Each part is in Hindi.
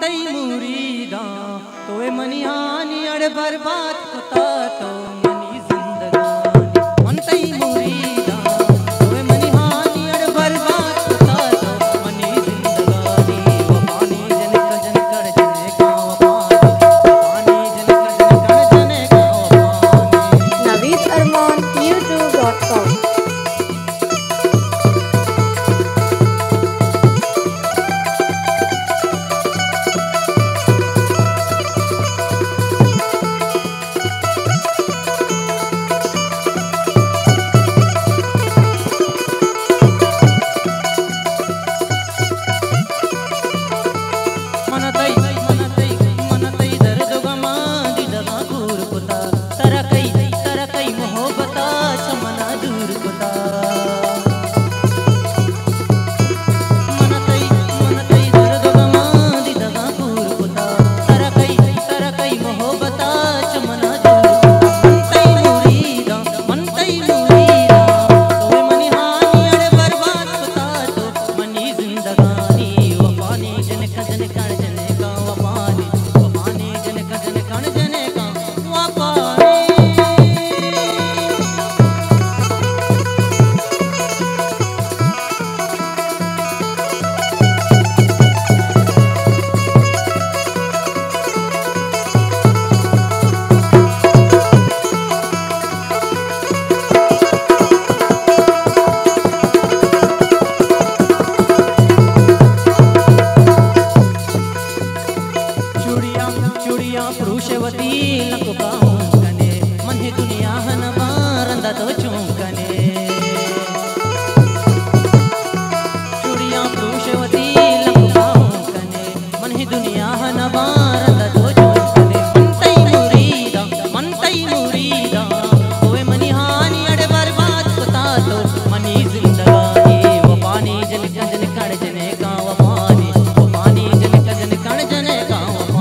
तई मुरीदा तोए मनिहानी अड़ बर्बाद कुता तो मनी जिंदगानी मन तई मुरीदा तोए मनिहानी अड़ बर्बाद कुता तो मनी जिंदगानी वो पानी जन कर जने का पानी जन कर जने का पानी। नवीद अरमान youtube.com। चूड़िया पुरुषवती लकुकाऊं कने मन ही दुनिया हन मारंदा तो चूकने चूड़िया पुरुषवती लकुकाऊं कने मन ही दुनिया हन मारंदा तो चूकने मन तई मुरीदा ओए मनिहानी अड़ बर्बाद कुता तो मनी जिंदगानी वो पानी जन कण जने का वो पानी जन कण जने का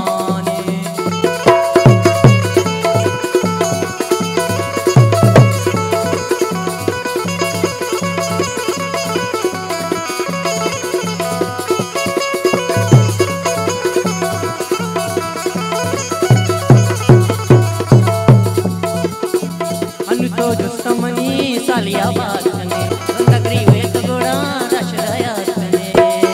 तो जो समनी सालिया बात कने नगरी वे तो गोड़ा रशराया कने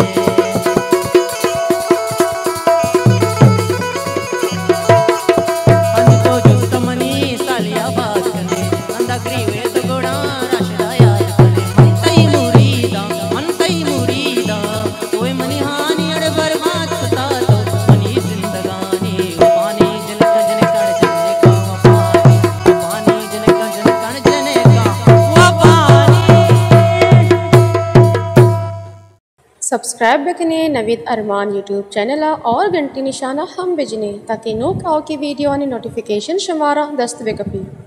तो जो समनी सालिया बात कने नगरी वे तो गोड़ा रशराया कने मन तई मुरीदा ओए मनिहानी अड़ बर्बाद कुता तो मनी जिंदगानी पानी जन कड़ जने का पानी जन सब्सक्राइब बकने नवीद अरमान यूट्यूब चैनल और घंटी निशाना हम बिजने ताकि नो काओ की वीडियो ने नोटिफिकेशन शुमारा दस्त बेकपी।